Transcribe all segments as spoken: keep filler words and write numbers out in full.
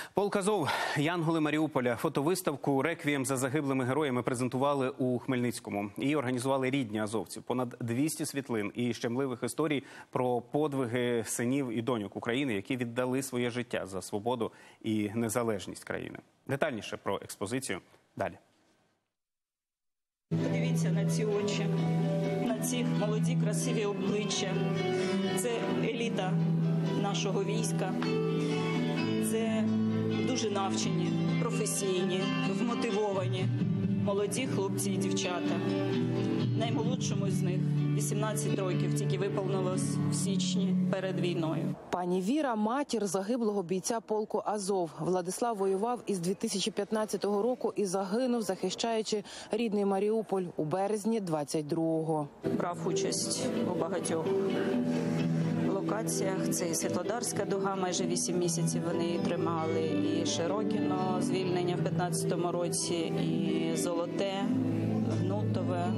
Полк Азов, Янголи Маріуполя. Фотовиставку «Реквієм за загиблими героями» презентували у Хмельницькому. Її організували рідні азовців. Понад двісті світлин і щемливих історій про подвиги синів і доньок України, які віддали своє життя за свободу і незалежність країни. Детальніше про експозицію далі. Подивіться на ці очі, на ці молоді, красиві обличчя. Це еліта нашого війська. Це дуже навчені, професійні, вмотивовані молоді хлопці і дівчата. Наймолодшому з них вісімнадцять років, тільки виповнилось в січні перед війною. Пані Віра – матір загиблого бійця полку Азов. Владислав воював із дві тисячі п'ятнадцятого року і загинув, захищаючи рідний Маріуполь у березні двадцять другого. Брав участь у багатьох локаціях. Це і Світлодарська дуга, майже вісім місяців вони її тримали, і Широкіно, звільнення в п'ятнадцятому році, і Золоте, Гнутове.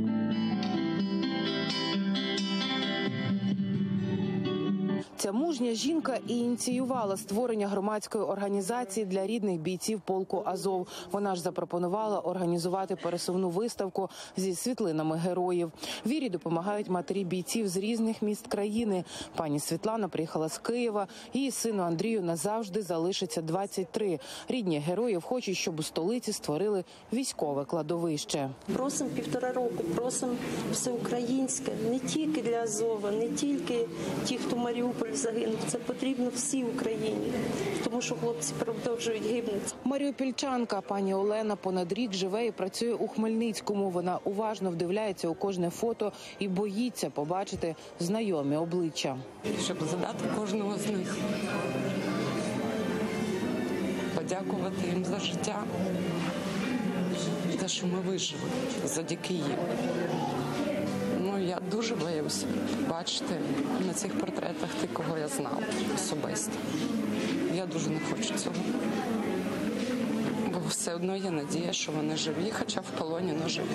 Ця мужня жінка і ініціювала створення громадської організації для рідних бійців полку Азов. Вона ж запропонувала організувати пересувну виставку зі світлинами героїв. Вірі допомагають матері бійців з різних міст країни. Пані Світлана приїхала з Києва. Її сину Андрію назавжди залишиться двадцять три. Рідні героїв хочуть, щоб у столиці створили військове кладовище. Просимо півтора року, просимо всеукраїнське, не тільки для Азова, не тільки ті, хто Маріуполь загинув. Це потрібно всій Україні, тому що хлопці продовжують гибнути. Маріупільчанка пані Олена понад рік живе і працює у Хмельницькому. Вона уважно вдивляється у кожне фото і боїться побачити знайомі обличчя. Щоб задати кожного з них, подякувати їм за життя, за що ми вижили, завдяки їм. Ну, я дуже боюся бачити на цих портретах тих, кого я знала особисто. Я дуже не хочу цього. Бо все одно є надія, що вони живі, хоча в полоні, але живі.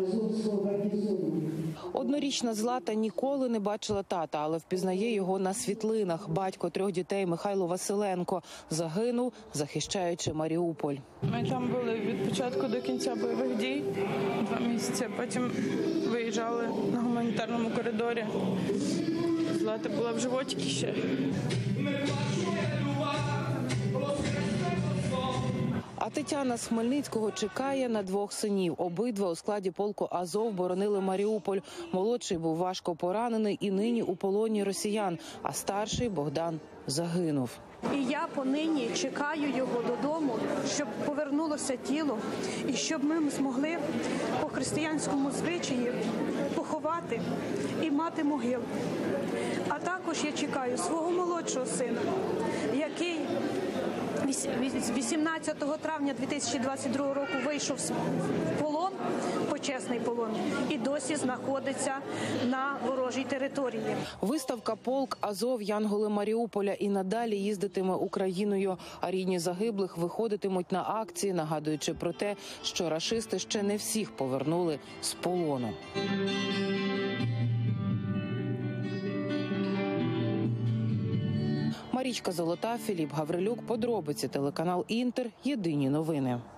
Однорічна Злата ніколи не бачила тата, але впізнає його на світлинах. Батько трьох дітей Михайло Василенко загинув, захищаючи Маріуполь. Ми там були від початку до кінця бойових дій, два місяці. Потім виїжджали на гуманітарному коридорі. Злата була в животі ще. А Тетяна з Хмельницького чекає на двох синів. Обидва у складі полку Азов боронили Маріуполь. Молодший був важко поранений і нині у полоні росіян, а старший Богдан загинув. І я понині чекаю його додому, щоб повернулося тіло і щоб ми змогли по християнському звичаї поховати і мати могилу. А також я чекаю свого молодшого сина, який вісімнадцятого травня дві тисячі двадцять другого року вийшов в полон, почесний полон, і досі знаходиться на ворожій території. Виставка «Полк Азов. Янголи Маріуполя» і надалі їздитиме Україною, а рідні загиблих виходитимуть на акції, нагадуючи про те, що рашисти ще не всіх повернули з полону. Марічка Золота, Філіп Гаврилюк. Подробиці, телеканал «Інтер». Єдині новини.